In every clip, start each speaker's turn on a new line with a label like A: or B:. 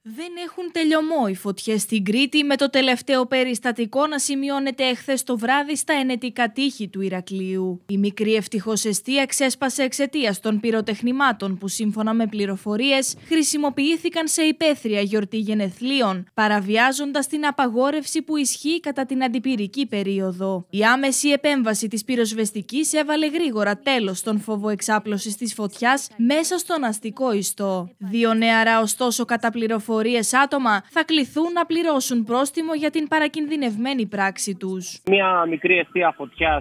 A: Δεν έχουν τελειωμό οι φωτιές στην Κρήτη, με το τελευταίο περιστατικό να σημειώνεται εχθές το βράδυ στα ενετικά τείχη του Ηρακλείου. Η μικρή ευτυχώς εστία ξέσπασε εξαιτίας των πυροτεχνημάτων που, σύμφωνα με πληροφορίες, χρησιμοποιήθηκαν σε υπαίθρια γιορτή γενεθλίων, παραβιάζοντας την απαγόρευση που ισχύει κατά την αντιπυρική περίοδο. Η άμεση επέμβαση της πυροσβεστικής έβαλε γρήγορα τέλος στον φόβο εξάπλωσης της φωτιάς μέσα στον αστικό ιστό. Δύο νεαρά, ωστόσο, κατά πληροφορίες άτομα θα κληθούν να πληρώσουν πρόστιμο για την παρακινδυνευμένη πράξη τους.
B: Μια μικρή αιστεία φωτιάς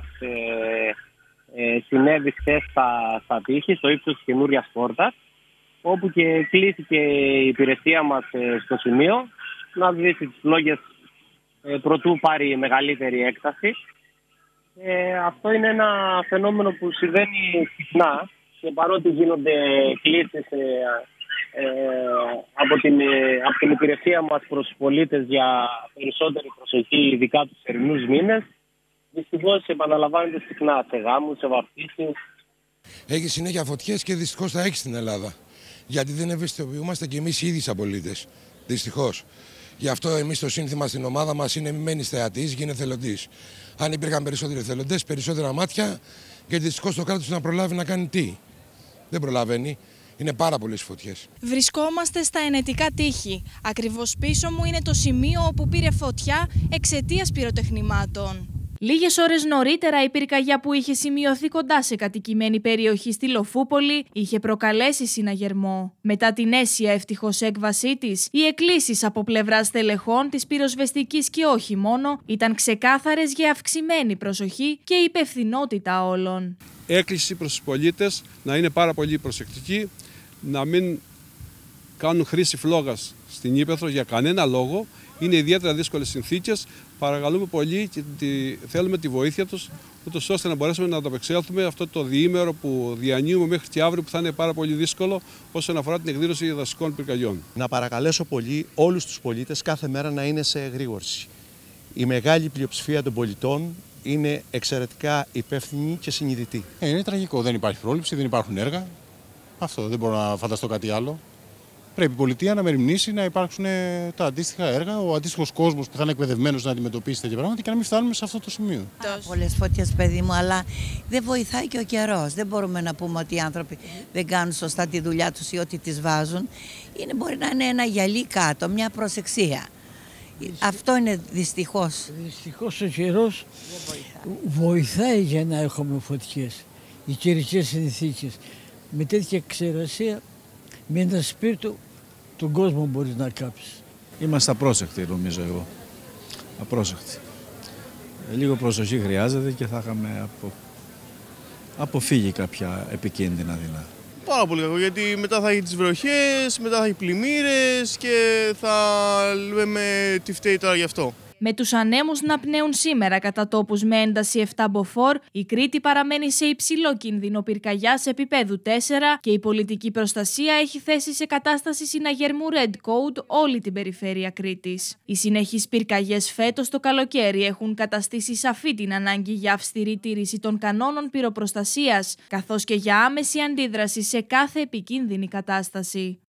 B: συνέβη χθες στα τείχη, στο ύψος της καινούριας πόρτας, όπου και κλήθηκε η υπηρεσία μας στο σημείο να σβήσει τις φλόγες προτού πάρει μεγαλύτερη έκταση. Αυτό είναι ένα φαινόμενο που συμβαίνει συχνά και παρότι γίνονται κλήσεις από την υπηρεσία μας προς τους πολίτες για περισσότερη προσοχή, ειδικά τους θερινούς μήνες, δυστυχώς επαναλαμβάνεται συχνά σε γάμους, σε βαφτίσεις.
C: Έχει συνέχεια φωτιές και δυστυχώς θα έχει στην Ελλάδα. Γιατί δεν ευαισθητοποιούμαστε κι εμείς οι ίδιοι σαν πολίτες. Δυστυχώς. Γι' αυτό εμείς το σύνθημα στην ομάδα μας είναι «Μη μένεις θεατής, γίνε θελοντής». Αν υπήρχαν περισσότεροι θελοντές, περισσότερα μάτια, και δυστυχώς το κράτος να προλάβει να κάνει τι. Δεν προλαβαίνει. Είναι πάρα πολλές φωτιές.
A: Βρισκόμαστε στα ενετικά τείχη. Ακριβώς πίσω μου είναι το σημείο όπου πήρε φωτιά εξαιτίας πυροτεχνημάτων. Λίγες ώρες νωρίτερα η πυρκαγιά που είχε σημειωθεί κοντά σε κατοικημένη περιοχή στη Λοφούπολη είχε προκαλέσει συναγερμό. Μετά την αίσια ευτυχώς έκβασή της, οι εκκλήσεις από πλευράς τελεχών της πυροσβεστικής και όχι μόνο ήταν ξεκάθαρες για αυξημένη προσοχή και υπευθυνότητα όλων.
D: Έκκληση προς τους πολίτες να είναι πάρα πολύ προσεκτικοί, να μην κάνουν χρήση φλόγας στην ύπαιθρο για κανένα λόγο. Είναι ιδιαίτερα δύσκολες συνθήκες. Παρακαλούμε πολύ και θέλουμε τη βοήθεια τους, ούτως ώστε να μπορέσουμε να ανταπεξέλθουμε αυτό το διήμερο που διανύουμε μέχρι και αύριο, που θα είναι πάρα πολύ δύσκολο όσον αφορά την εκδήλωση δασικών πυρκαγιών.
E: Να παρακαλέσω πολύ όλους τους πολίτες κάθε μέρα να είναι σε εγρήγορση. Η μεγάλη πλειοψηφία των πολιτών είναι εξαιρετικά υπεύθυνοι και συνειδητοί.
F: Είναι τραγικό. Δεν υπάρχει πρόληψη, δεν υπάρχουν έργα. Αυτό, δεν μπορώ να φανταστώ κάτι άλλο. Πρέπει η πολιτεία να μεριμνήσει να υπάρξουν τα αντίστοιχα έργα, ο αντίστοιχος κόσμος που θα είναι εκπαιδευμένος να αντιμετωπίσει τέτοια πράγματα και να μην φτάνουμε σε αυτό το σημείο.
G: Πολλές φωτιές, παιδί μου, αλλά δεν βοηθάει και ο καιρός. Δεν μπορούμε να πούμε ότι οι άνθρωποι δεν κάνουν σωστά τη δουλειά τους ή ότι τις βάζουν. Μπορεί να είναι ένα γυαλί κάτω, μια προσεξία. Αυτό είναι δυστυχώς.
H: Δυστυχώς ο καιρός βοηθάει για να έχουμε φωτιές. Οι καιρικές συνθήκες. Με τέτοια ξερασία, με ένα σπίρτο, τον κόσμο μπορείς να κάψεις.
I: Είμαστε απρόσεκτοι, νομίζω εγώ. Απρόσεκτοι. Λίγο προσοχή χρειάζεται και θα είχαμε αποφύγει κάποια επικίνδυνα δεινά.
J: Πάρα πολύ κακό, γιατί μετά θα έχει τις βροχές, μετά θα έχει πλημμύρες και θα λέμε τι φταίει τώρα γι' αυτό.
A: Με τους ανέμους να πνέουν σήμερα κατά τόπους με ένταση 7 μποφόρ, η Κρήτη παραμένει σε υψηλό κίνδυνο πυρκαγιάς επίπεδου 4 και η πολιτική προστασία έχει θέσει σε κατάσταση συναγερμού Red Code όλη την περιφέρεια Κρήτης. Οι συνεχείς πυρκαγιές φέτος το καλοκαίρι έχουν καταστήσει σαφή την ανάγκη για αυστηρή τήρηση των κανόνων πυροπροστασίας, καθώς και για άμεση αντίδραση σε κάθε επικίνδυνη κατάσταση.